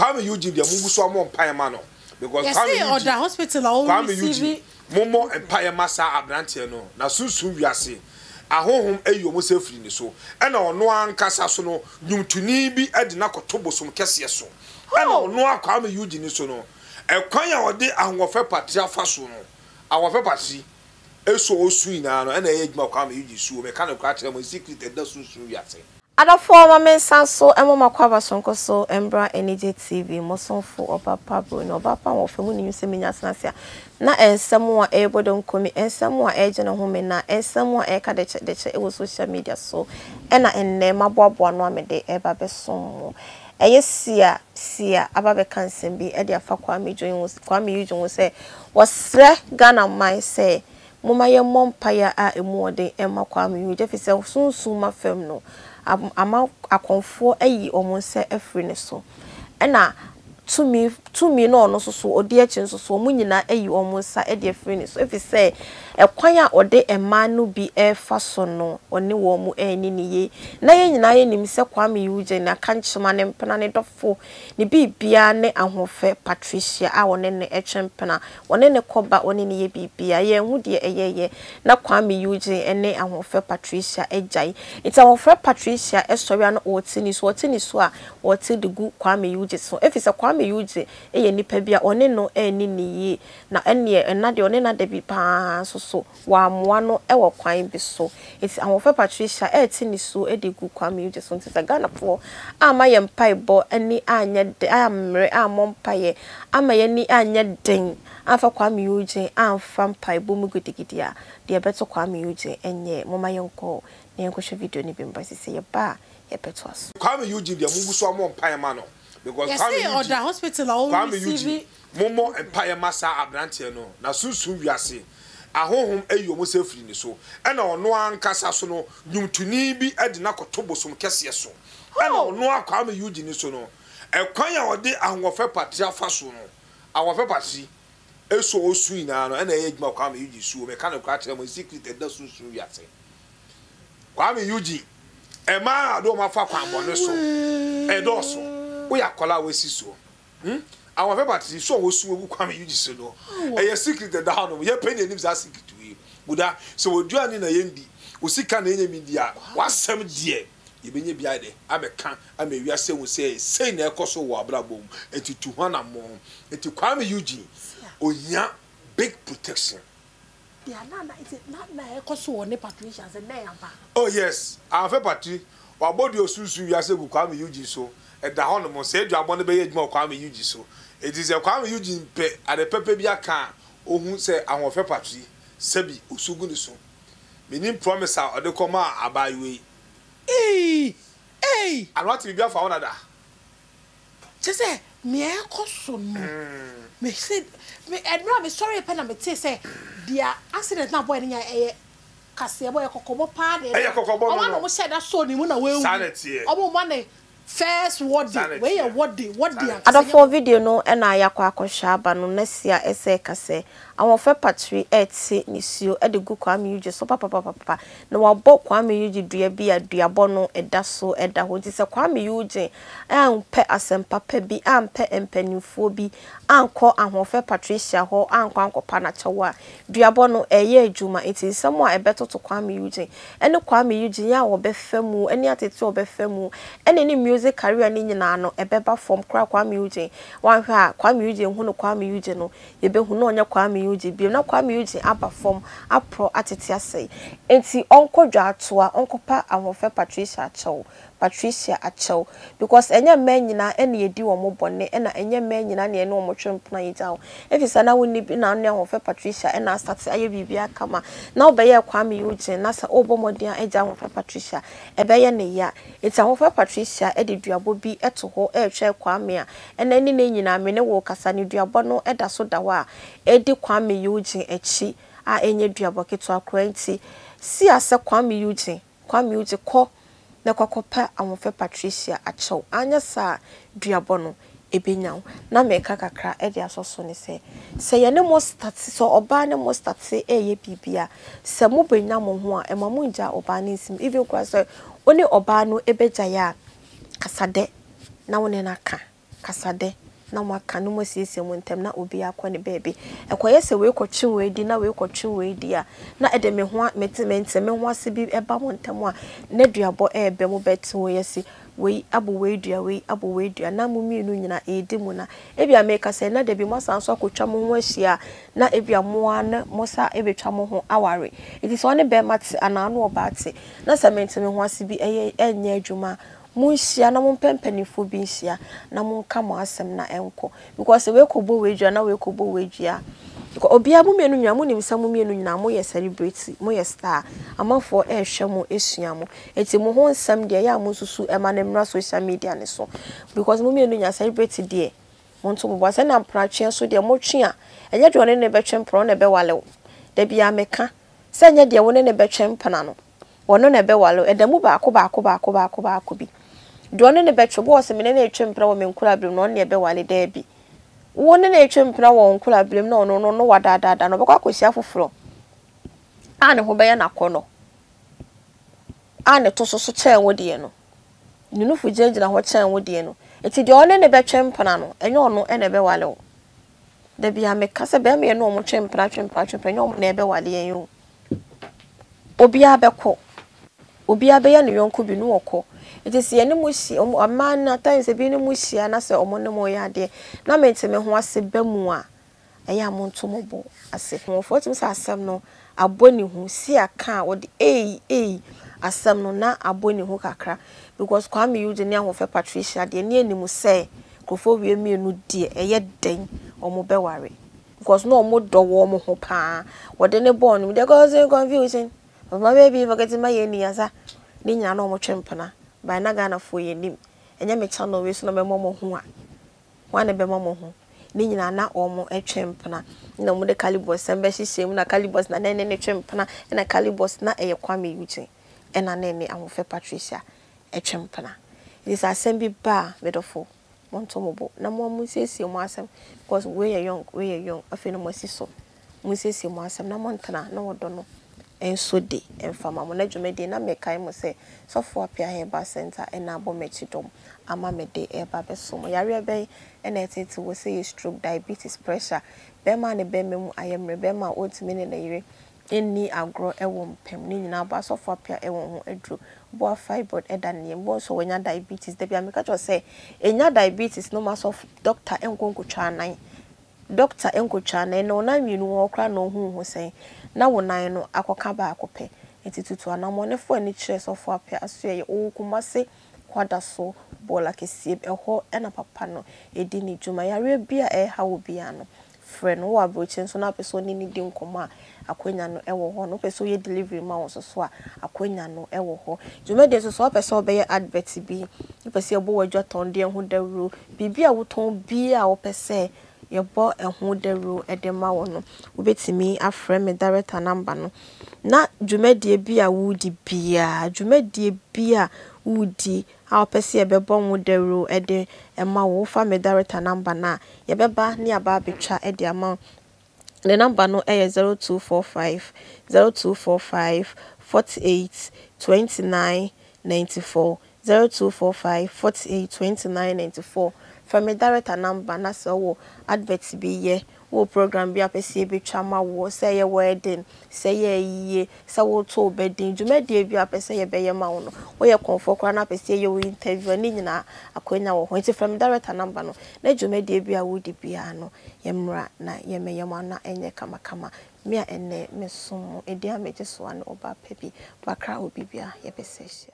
Kwame Eugene dia mungu so amon paye ma no because Kwame Eugene the hospital all receive momo empire masa abrante no na sunsun wiase ahohom ayi omo sefiri ni so e na ono ankasa so no nyumtuni bi ade na kotobosom kese so e na ono Kwame Eugene so no ekwan ya ode ahwofe patria fa so no ahwofe patri eso osu ina no e na ye adwuma Kwame Eugene so me kan kwa kire mo secret e da sunsun wiase Ada former mensa so emo makwaba sonko so Embra NJ TV mosonfo opapa bro no opapa wo femu ni nsem nyasenasia na ensem a ebodon komi ensem a eje na home na ensem a eka de e wo social media so ena enne maboabo no amede eba besom eye sia ababe kansem bi e de afa Kwame Eugene wo se wasre Ghana man se moma ye mompaya a emu ode ema Kwame Eugene fi se sunsun ma fam no ama akonfo ayi omonse afri ne so ena tumi no no so odi achi nso so munyina ayi omonsa e de afri ne so efi se ekwan a ode ema no bi e fa so no one wo mu eni niye na ye nyina ye nim se Kwame Eugene na kanchema ne mpena ne dofo ne bibia ne ahofe Patricia a wone ne etwempena wone ne koba wone ne ye bibia ye hu de eyeye na Kwame Eugene ene ahofe Patricia ejai ita ahofe Patricia esori an otini so a wote de gu Kwame Eugene so efi se Kwame Eugene eye nipa bia one no eni niye na ene enade one na de bi pa so wa moa no ewo kwan bi so iti ahofe Patricia etini so edegu Kwame Eugene so ntisa Ghana po ama ye mpaebo ani anya de amre amompaye ama ye ni anya den afa Kwame Eugene amfa mpaebo mu gidigidia de beto Kwame Eugene enye moma yenko na yenko hwe video ni bimba sise ye ba ye beto aso Kwame Eugene dia mungu so amompaye ma no because Kwame Eugene the hospital all receive momo empire masa abrante no na sunsun wiase ahohom ayi omo sefiri ni so e na ono ankasa so no nyumtuni bi ade na kotobosom kese so e na ono Kwame Eugene so no ekwan ya ode ahwofe patria fa so no ahwofe patri eso osu ina no e na ye adwuma Kwame Eugene so me kan kwa kire mo secret e da sunsun wiase Kwame Eugene e ma ado ma fa kwan bo ne so e do so wo ya kola wesi so àwọn fẹ́ bàtí so wo sun ogu Kwame Eugene so no e secret da ha no ye penny nim za secret we buda so wodua ni na yendi o sika na enye media wasem die ye benye bia de ameka amewia se wo sei na ekoso wo abrabom etitu hwana mo eti Kwame Eugene onya big protection dia na ekoso wo ne Patricia se na ya ba oh yes àwọn fẹ́ bàtí wa body osusu wia se gu Kwame Eugene so e da ho no mo se aduabo no be ye adwuma Kwame Eugene so it is a Kwame Eugene pe ade pepe bia kan ohun se ahofe patri sebi osugu ni so menim promise a ode koma abayiwe anwati bibia fa wona da say me ekoso no me say me admira me sorry pe na me say dia accident na boy nya kase boy kokobo pa de kokobo no mo say that so ni mu na we sanity omo money first what day what day ada for video no na yakwa akosha aba no nasia ese kase awon patri eti nisio edegu Kwame Eugene so papa na wabo Kwame Eugene dua bi aduabo no eda so eda ho ti se Kwame Eugene ampe asempa pa bi ampe empanifo bi anko ahon Patricia ho anko pa na chewa duabo no eye adwuma eti samo a ebetoto Kwame Eugene ene Kwame Eugene ya wo befamu ene atete wo befamu ene ni music career ni nyina no ebeba from Kwame Eugene wan hwa a Kwame Eugene hu no Kwame Eugene no yebe hu no onya Kwame Eugene bi na Kwame Eugene aba from apro atete asai enti onko dwaatoa onko pa ahon Patricia achew because enya men nyina ene yedi wo mobone ena enya men nyina ne ene wo motwempna yijaw efisa na woni bi na ne ahon Patricia ena start aye bibia kama na obeye Kwame Eugene na sa obomoden eja ahon Patricia ebeye ne ya enti ahon Patricia ede duabo bi eto ho ehwe Kwame a ena ni ne nyina me ne wo kasa ne duabo no eda so dawa edi Kwame Eugene echi a enye duabo keto akra nti si ase Kwame Eugene ko na kwakopa amofe Patricia achew anya sa duabo no ebenyaw na meka kakra e dia soso ne se ye ne mo start so oba ne mo start ye bibia se mo benya mo ho a emamu nja oba ne nsim even kwa se oni oba no ebeja ya kasade na woni na ka kasade na mwaka no mo siesie mo ntem na obi akọ ne baabi ekoye se we kọtwe we di na we kọtwe we di a na ede me ho metement me ho ase bi eba mo ntem a na duabo ebe mo beti wo yesi we abo we dua we abo we dua na mo mienu nyina edi mu na ebia me ka se na de bi mo sanso akotwa mo ho ahia na ebia mo ana mo sa ebetwa mo ho aware iti so ne be mate ana no obate na cement me ho ase bi enye adwuma munhia na mumpempanifo bi nhia na munka mo asem na enko because we kobo wedua na we kobo wedua obia mu mienu nwa mu nimsa mu mienu nyina mo ye celebrity mo ye star amafo ehwe mo esua mo eti mo ho nsam de ya mo susu ema na mra social media ne so because mu mienu nya celebrity de mo nto mo bose na mpratwe so de mo twea enye de one ne betwe mpro ne be wale da bia meka se enye de wone ne betwe mpana no wono ne be wale edamu baako bi Dwone ne betwe bo se mene na etwe mpra wo menkura blem no ne ebe wale da bi wone na etwe mpra wo nkura blem no wadadada no bekwa kosia foforo ane ho be ya nakono ane to so chen wo de no nunufu jejina ho chen wo de no eti de one ne betwe mpana no enye ono ene be wale wo da bia meka se be me no mo twe mpra enye ono na ebe wale yen yo obi abekọ obi abeya ne yonko bi no okọ etisi ene mushi amman na times bi ne mushi na se omo ne mo ya de na menteme ho ase bamu a eya mo ntomobo ase ho fotim sa asem no aboni hu si aka wo de asem no na aboni hu kakra because Kwame Eugene ne ahofe Patricia de ne animu se kofo wie mienu de eye den omo beware because no omo dowo omo ho pa wo de ne born de cause confusion my baby forget my yeniasa ni nyina no mo twempena by na Ghana fo yenim enya me channel we so no be momo ho a wane be momo ho ni nyina na omo twempena na mo de calibus sembe hihiem na calibus na ne twempena na calibus na eye Kwame Eugene ena ne ahofe Patricia twempena it is assembly ba medofo montomobo na mo siesie mo asem because we are young afeno mo siso mo siesie mo asem na montana na wodo no enso de enfama mo na dwumede na mekai mo se sofo apia heba center ena abo mechidom ama mede eba beso yare ebe ena etete wo say stroke diabetes pressure be ma ne be memu ayemre be ma otimi ne yire enni agro ewo mpem ni nyina ba sofo apia ewo ho adru bo fibroid eda ne bo so wonya diabetes de bia meka cho say enya diabetes no ma sof doctor enkonkotwa nan doctor enkotwa na no na nwinu wo kra no hu sen na wonan no akoka ba akope etitutu anamo ne fo ani kire so fo apia aso ye okumase kwada so bola kesie eho ena papa no edi ni djuma yare bia ha wo bia no frɛ no wa brochen so na peso ni di nkoma akonya no ewo ho no peso ye delivery ma wo so a akonya no ewo ho djuma de so peso be ye advert bi peso ye bo wadwa ton de ho dawro bibia wo ton bia wo pese yebo ehu dawro edema wo no obetimi afrɛ me director number no na dwumadie bia wudi bia dwumadie bia wudi how pese yebebo wo dawro ede ema wo fa me director number na yebeba ni aba betwa ede ama the number no 0245 48 29 94 0245 48 29 94 from a director number na so advert bi ye wo program bi apese betwa ma wo say ye wedding say ye say wo to bedding dwumadie bi apese ye beye ma wo no wo ye comfort kra na apese ye wo interview ni nyina akonya wo ho nti from director number no na dwumadie bi a wo di bia no ye mra na ye meye ma na enye kama me a enne mesom edi a meje so an oba pebi bakra obi bia ye bese